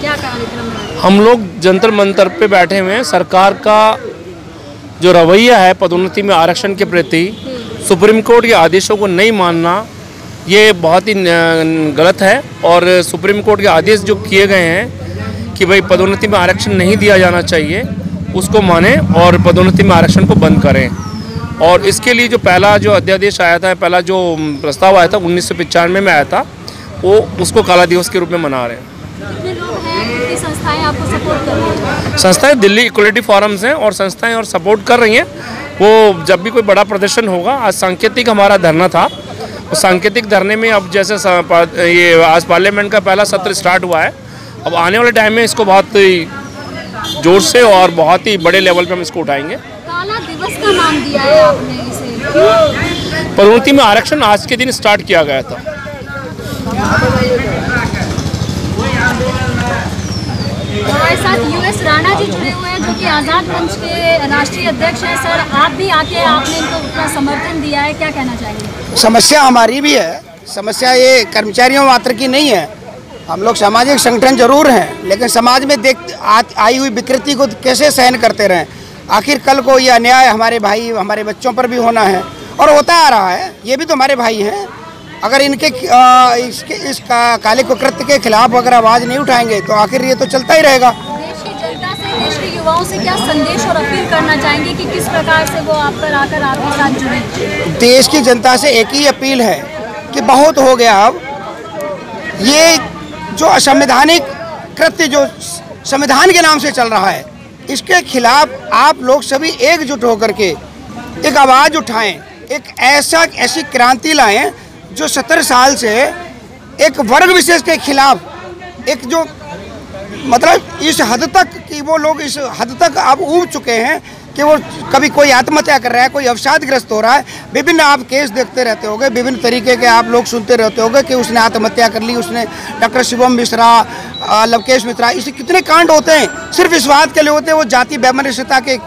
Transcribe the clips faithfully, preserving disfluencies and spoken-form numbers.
क्या कार्यक्रम है? हम लोग जंतर मंतर पे बैठे हुए हैं। सरकार का जो रवैया है पदोन्नति में आरक्षण के प्रति, सुप्रीम कोर्ट के आदेशों को नहीं मानना, ये बहुत ही गलत है। और सुप्रीम कोर्ट के आदेश जो किए गए हैं कि भाई पदोन्नति में आरक्षण नहीं दिया जाना चाहिए, उसको माने और पदोन्नति में आरक्षण को बंद करें। और इसके लिए जो पहला जो अध्यादेश आया था, पहला जो प्रस्ताव आया था उन्नीस सौ पचानवे में आया था, वो उसको काला दिवस के रूप में मना रहे हैं। कितने लोग हैं, कितनी संस्थाएं आपको सपोर्ट कर रही हैं? संस्थाएं दिल्ली इक्वलिटी फोरम्स हैं और संस्थाएं और सपोर्ट कर रही हैं। वो जब भी कोई बड़ा प्रदर्शन होगा, आज सांकेतिक हमारा धरना था, उस सांकेतिक धरने में अब जैसे ये आज पार्लियामेंट का पहला सत्र स्टार्ट हुआ है, अब आने वाले टाइम में इसको बहुत जोर से और बहुत ही बड़े लेवल पे हम इसको उठाएंगे। काला दिवस का नाम दिया है आपने इसे? पदोन्नति में आरक्षण आज के दिन स्टार्ट किया गया था। हमारे साथ यूएस राणा जी जुड़े हुए हैं, जो कि आज़ाद मंच के राष्ट्रीय अध्यक्ष हैं। सर, आप भी आके आपने इनको अपना समर्थन दिया है, क्या कहना चाहिए? समस्या हमारी भी है, समस्या ये कर्मचारियों मात्र की नहीं है। हम लोग सामाजिक संगठन जरूर हैं, लेकिन समाज में देख आई हुई विकृति को कैसे सहन करते रहें? आखिर कल को ये अन्याय हमारे भाई, हमारे बच्चों पर भी होना है और होता आ रहा है। ये भी तो हमारे भाई हैं। अगर इनके आ, इसके इस का, काले कुकृत्य के खिलाफ अगर आवाज़ नहीं उठाएंगे तो आखिर ये तो चलता ही रहेगा। देश की जनता से, देश के युवाओं से क्या संदेश और अपील करना चाहेंगे कि किस प्रकार से वो आप पर आकर आपके साथ जुड़े? देश की जनता से एक ही अपील है कि बहुत हो गया। अब ये जो असंवैधानिक कृत्य जो संविधान के नाम से चल रहा है, इसके खिलाफ आप लोग सभी एकजुट होकर के एक आवाज़ उठाएं, एक ऐसा ऐसी क्रांति लाएं जो सत्तर साल से एक वर्ग विशेष के खिलाफ एक जो मतलब इस हद तक कि वो लोग इस हद तक अब ऊब चुके हैं कि वो कभी कोई आत्महत्या कर रहा है, कोई अवसादग्रस्त हो रहा है। विभिन्न आप केस देखते रहते होंगे, विभिन्न तरीके के आप लोग सुनते रहते होंगे कि उसने आत्महत्या कर ली, उसने डॉक्टर शिवम मिश्रा, लवकेश मिश्रा, इसे कितने कांड होते हैं सिर्फ इस बात के लिए होते हैं वो जाति वैमनस्यता के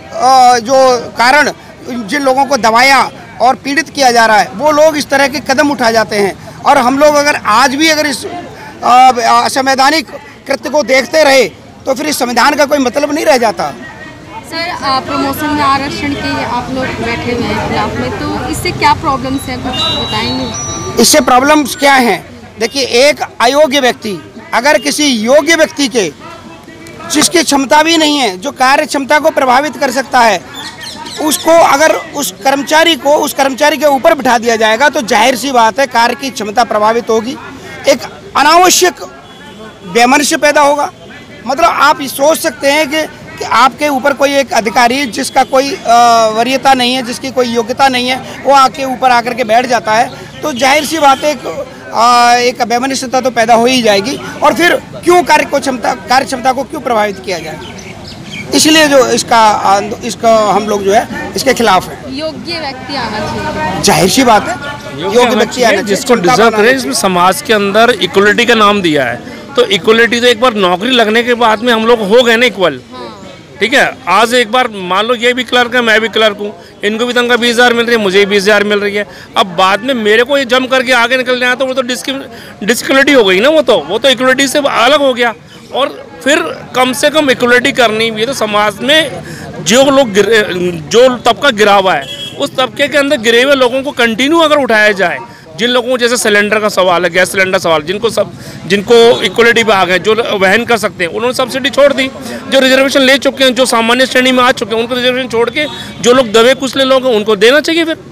जो कारण जिन लोगों को दबाया और पीड़ित किया जा रहा है, वो लोग इस तरह के कदम उठा जाते हैं। और हम लोग अगर आज भी अगर इस असंवैधानिक कृत्य को देखते रहे तो फिर इस संविधान का कोई मतलब नहीं रह जाता। सर, प्रमोशन में आरक्षण के आप लोग बैठे हुए हैं खिलाफ में, तो इससे क्या प्रॉब्लम्स हैं, कुछ बताएंगे? इससे प्रॉब्लम्स क्या हैं? देखिए, एक अयोग्य व्यक्ति अगर किसी योग्य व्यक्ति के जिसकी क्षमता भी नहीं है, जो कार्य क्षमता को प्रभावित कर सकता है, उसको अगर उस कर्मचारी को उस कर्मचारी के ऊपर बिठा दिया जाएगा तो जाहिर सी बात है कार्य की क्षमता प्रभावित होगी, एक अनावश्यक वैमनस्य पैदा होगा। मतलब आप ये सोच सकते हैं कि, कि आपके ऊपर कोई एक अधिकारी जिसका कोई वरीयता नहीं है, जिसकी कोई योग्यता नहीं है, वो आपके ऊपर आकर के बैठ जाता है, तो जाहिर सी बात है एक, एक वैमनस्यता तो पैदा हो ही जाएगी। और फिर क्यों कार्य को क्षमता कार्य क्षमता को क्यों प्रभावित किया जाए? इसलिए जो इसका इसका हम लोग जो है इसके खिलाफ है। योग्य व्यक्ति आना चाहिए, जाहिर सी बात है, योग्य व्यक्ति आना चाहिए जिसको डिजर्व करे। इसमें समाज के अंदर इक्वलिटी का नाम दिया है, तो इक्वलिटी तो एक बार नौकरी लगने के बाद में हम लोग हो गए ना इक्वल। ठीक है, आज एक बार मान लो ये भी क्लर्क है, मैं भी क्लर्क हूँ, इनको भी तनख्वाह बीस हज़ार मिल रही है, मुझे भी बीस हज़ार मिल रही है। अब बाद में मेरे को ये जम करके आगे निकल जाए तो वो तो डिस्क्वलिटी हो गई ना, वो तो वो तो इक्वलिटी से अलग हो गया। और फिर कम से कम इक्वलिटी करनी भी है तो समाज में जो लोग जो तबका गिरा हुआ है, उस तबके के अंदर गिरे हुए लोगों को कंटिन्यू अगर उठाया जाए, जिन लोगों को जैसे सिलेंडर का सवाल है, गैस सिलेंडर सवाल, जिनको सब जिनको इक्वलिटी पे आ गए, जो वहन कर सकते हैं, उन्होंने सब्सिडी छोड़ दी। जो रिजर्वेशन ले चुके हैं, जो सामान्य श्रेणी में आ चुके हैं, उनको रिजर्वेशन छोड़ के जो लोग दबे कुचले लोग हैं उनको देना चाहिए। फिर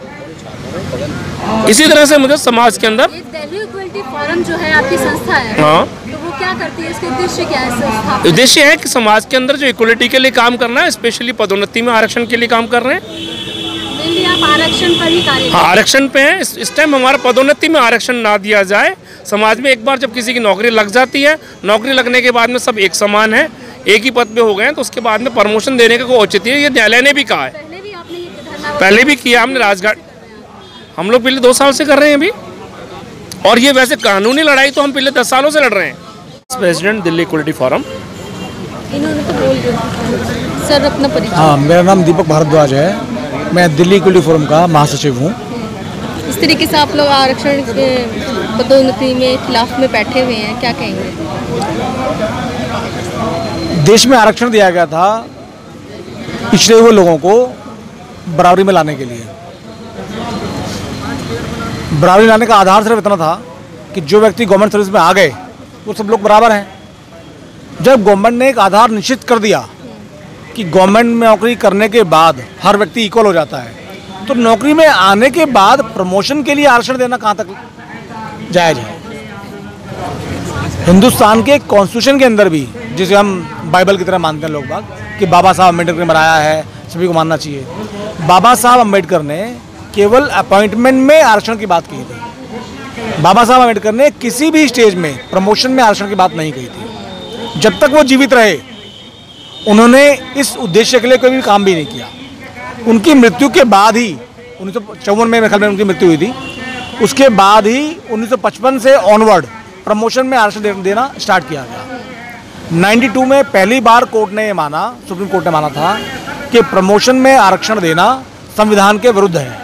इसी तरह से मुझे समाज के अंदर दिल्ली इक्वलिटी फोरम जो है आपकी संस्था है, हाँ, तो वो क्या करती है, इसका उद्देश्य क्या है? उद्देश्य है कि समाज के अंदर जो इक्वलिटी के लिए काम करना है, स्पेशली पदोन्नति में आरक्षण के लिए काम कर रहे हैं। आप आरक्षण पर ही कार्य, हाँ, आरक्षण पे है। इस, इस टाइम हमारा पदोन्नति में आरक्षण ना दिया जाए। समाज में एक बार जब किसी की नौकरी लग जाती है, नौकरी लगने के बाद में सब एक समान है, एक ही पद पे हो गए हैं, तो उसके बाद में प्रमोशन देने का कोई औचित्य है, ये न्यायालय ने भी कहा है। पहले भी आपने ये धरना पहले भी किया हमने राजघाट, हम लोग पिछले दो साल से कर रहे हैं अभी। और ये वैसे कानूनी लड़ाई तो हम पिछले दस सालों से लड़ रहे हैं। President Delhi equality forum. इन्होंने तो बोल दिया सर अपना परिचय। हाँ, मेरा नाम दीपक भारद्वाज है, मैं दिल्ली इक्वलिटी फोरम का महासचिव हूँ। इस तरीके से आप लोग आरक्षण के पदोन्नति में खिलाफ में बैठे हुए हैं, क्या कहेंगे? देश में आरक्षण दिया गया था पिछड़े हुए लोगों को बराबरी में लाने के लिए। बराबरी लाने का आधार सिर्फ इतना था कि जो व्यक्ति गवर्नमेंट सर्विस में आ गए वो सब लोग बराबर हैं। जब गवर्नमेंट ने एक आधार निश्चित कर दिया कि गवर्नमेंट में नौकरी करने के बाद हर व्यक्ति इक्वल हो जाता है, तो नौकरी में आने के बाद प्रमोशन के लिए आरक्षण देना कहाँ तक जायज़ है? हिंदुस्तान के कॉन्स्टिट्यूशन के अंदर भी, जिसे हम बाइबल की तरह मानते हैं लोग बाग, कि बाबा साहब अम्बेडकर ने बनाया है, सभी को मानना चाहिए। बाबा साहब अम्बेडकर ने केवल अपॉइंटमेंट में आरक्षण की बात की थी। बाबा साहब अम्बेडकर ने किसी भी स्टेज में प्रमोशन में आरक्षण की बात नहीं कही थी। जब तक वो जीवित रहे उन्होंने इस उद्देश्य के लिए कोई भी काम भी नहीं किया। उनकी मृत्यु के बाद ही उन्नीस सौ चौवन में मेरे ख्याल में उनकी मृत्यु हुई थी, उसके बाद ही उन्नीस सौ पचपन से ऑनवर्ड प्रमोशन में आरक्षण देना स्टार्ट किया गया। बानवे में पहली बार कोर्ट ने माना, सुप्रीम कोर्ट ने माना था कि प्रमोशन में आरक्षण देना संविधान के विरुद्ध है।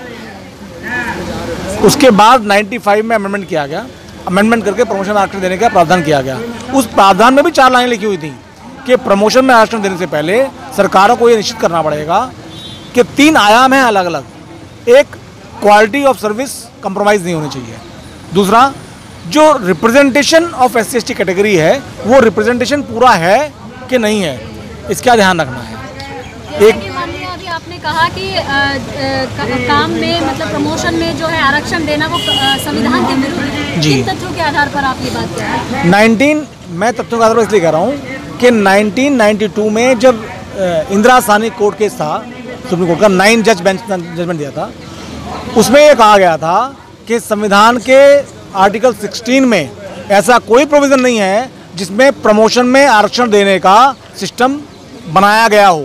उसके बाद पचानवे में अमेंडमेंट किया गया, अमेंडमेंट करके प्रमोशन में आरक्षण देने का प्रावधान किया गया। उस प्रावधान में भी चार लाइनें लिखी हुई थी कि प्रमोशन में आरक्षण देने से पहले सरकारों को ये निश्चित करना पड़ेगा कि तीन आयाम हैं अलग अलग। एक, क्वालिटी ऑफ सर्विस कंप्रोमाइज़ नहीं होनी चाहिए। दूसरा, जो representation of S C S T category है वो रिप्रेजेंटेशन पूरा है कि नहीं है, इसका ध्यान रखना है। एक अभी आपने कहा कि आ, आ, काम में मतलब प्रमोशन में जो है आरक्षण देना वो संविधान के विरुद्ध है। जी। किन तथ्यों के आधार पर आप ये बात कह रहे हैं? नाइनटीन मैं तथ्यों के आधार पर इसलिए कह रहा हूँ कि नाइनटीन नाइंटी टू में जब इंदिरा सानी कोर्ट केस था, सुप्रीम कोर्ट का नाइन जज बेंच जजमेंट दिया था, उसमें ये कहा गया था कि संविधान के आर्टिकल सोलह में ऐसा कोई प्रोविज़न नहीं है जिसमें प्रमोशन में आरक्षण देने का सिस्टम बनाया गया हो।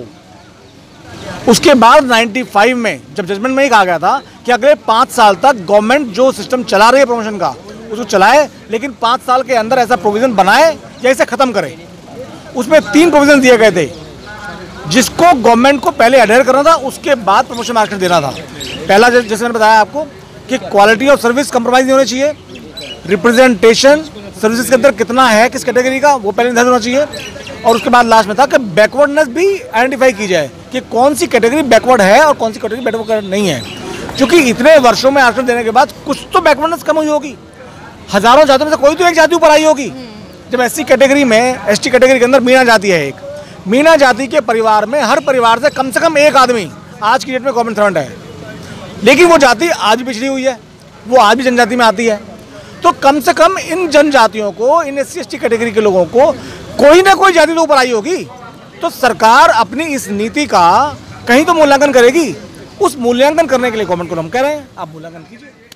उसके बाद पचानवे में जब जजमेंट में ही कहा गया था कि अगले पाँच साल तक गवर्नमेंट जो सिस्टम चला रही है प्रमोशन का उसको चलाए, लेकिन पाँच साल के अंदर ऐसा प्रोविज़न बनाए या इसे ख़त्म करे। उसमें तीन प्रोविज़न दिए गए थे जिसको गवर्नमेंट को पहले अडेयर करना था, उसके बाद प्रमोशन में आरक्षण देना था। पहला, जैसे मैंने बताया आपको कि क्वालिटी ऑफ सर्विस कंप्रोमाइज़ नहीं होनी चाहिए, रिप्रेजेंटेशन सर्विसेज के अंदर कितना है किस कैटेगरी का वो पहले निर्धारित होना चाहिए, और उसके बाद लास्ट में था कि बैकवर्डनेस भी आइडेंटिफाई की जाए कि कौन सी कैटेगरी बैकवर्ड है और कौन सी कैटेगरी बैकवर्ड नहीं है। क्योंकि इतने वर्षों में आरक्षण देने के बाद कुछ तो बैकवर्डनेस कम हुई होगी, हजारों जातियों में से कोई तो एक जाति ऊपर आई होगी। जब एस सी कैटेगरी में, एस टी कैटेगरी के अंदर मीना जाति है, एक मीना जाति के परिवार में हर परिवार से कम से कम एक आदमी आज की डेट में गवर्नमेंट सर्वेंट है, लेकिन वो जाति आज भी पिछड़ी हुई है, वो आज भी जनजाति में आती है। तो कम से कम इन जनजातियों को, इन S C S T category के लोगों को कोई ना कोई जाति तो ऊपर आई होगी। तो सरकार अपनी इस नीति का कहीं तो मूल्यांकन करेगी। उस मूल्यांकन करने के लिए गवर्नमेंट को हम कह रहे हैं आप मूल्यांकन कीजिए।